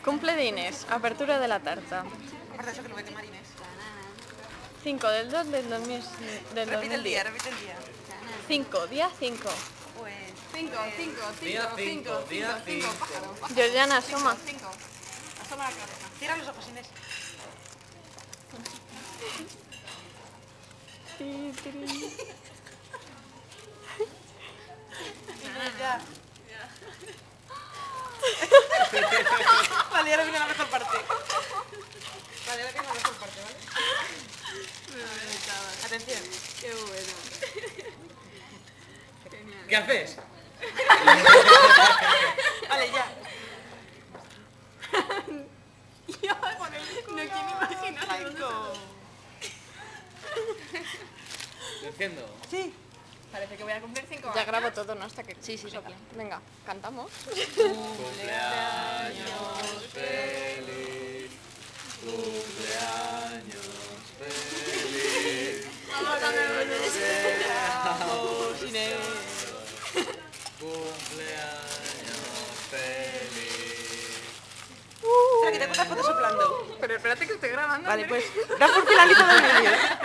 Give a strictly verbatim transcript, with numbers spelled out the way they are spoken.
Cumple de Inés, apertura de la tarta. Aparte de eso que lo voy a quemar, Inés. cinco del dos del dos mil del Repite el día, repite el día. cinco, día cinco. Pues... cinco, cinco, Día cinco, cinco, día cinco, cinco. pájaro, pájaro. Georgiana, asoma. cinco. Asoma la cabeza. Cierra los ojos, Inés. Inés, ya. Vale, ahora viene la mejor parte. Vale, ahora viene la mejor parte, ¿vale? Atención. Qué bueno. ¿Qué haces? Vale, ya. No quiero imaginar. Psycho. ¿Lo enciendo? Sí. Parece que voy a cumplir cinco Ya años. grabo todo, ¿no? Hasta que Sí, sí, sople. Venga, cantamos. Cumpleaños feliz. Cumpleaños feliz. Vamos a ver. Vamos, Inés. Cumpleaños feliz. Espera, que te cuentas fotos soplando. Pero espérate que estoy grabando. Vale, pues, da por finalizado el vídeo.